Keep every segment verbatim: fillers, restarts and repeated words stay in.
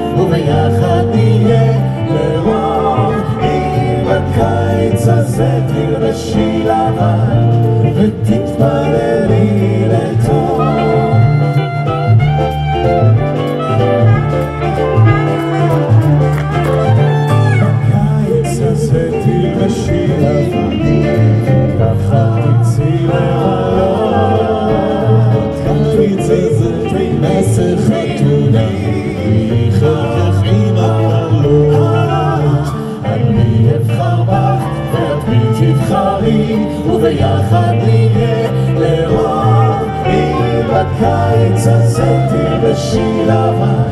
וביחד נהיה לאור. אם בקיץ הזה תלבשי לבן ותתפללי לטוב. בקיץ הזה תלבשי לבן ככה תצאי לעלות. קיץ הזה תנסה חתונה חכך עם הקלות. אני אבחר בך ואת בי תבחרי וביחד נהיה לאור. אם בקיץ הזה תלבשי לבן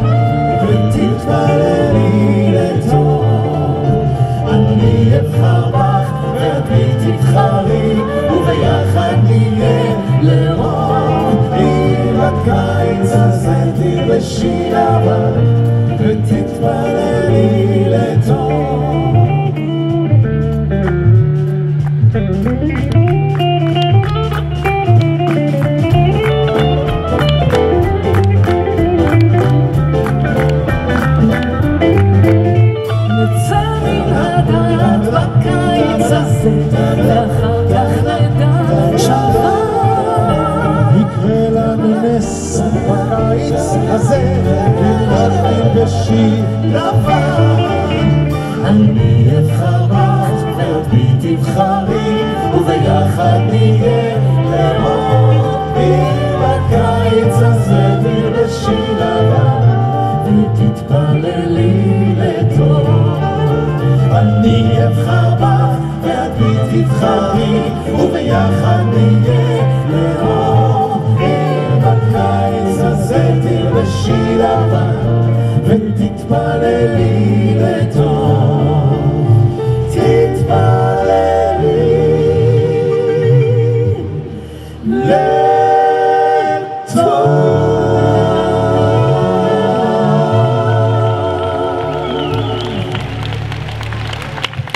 ותתפללי לטוב. אני אבחר בך ואת בי תבחרי וביחד נהיה לאור. אם בקיץ הזה תלבשי לבן ותתפללי לטוב. בקיץ הזה ואחר כך נדע שבת. יקרה לנו נס בקיץ הזה אם תלבשי לבן. אני אבחר בך ואת בי תבחרי וביחד נהיה לאור. אם בקיץ הזה תלבשי לבן ותתפללי לטוב. אני אבחר בך ואת בי תבחרי וביחד נהיה לאור. אם בקיץ הזה תלבשי לבן ותתפללי לטוב. תתפללי לטוב.